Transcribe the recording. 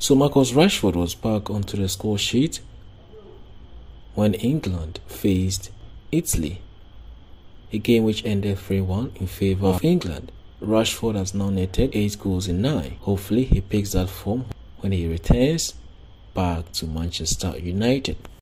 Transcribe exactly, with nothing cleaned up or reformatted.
So Marcus Rashford was back onto the score sheet when England faced Italy, a game which ended three one in favour of England. Rashford has now netted eight goals in nine. Hopefully he picks that form when he returns back to Manchester United.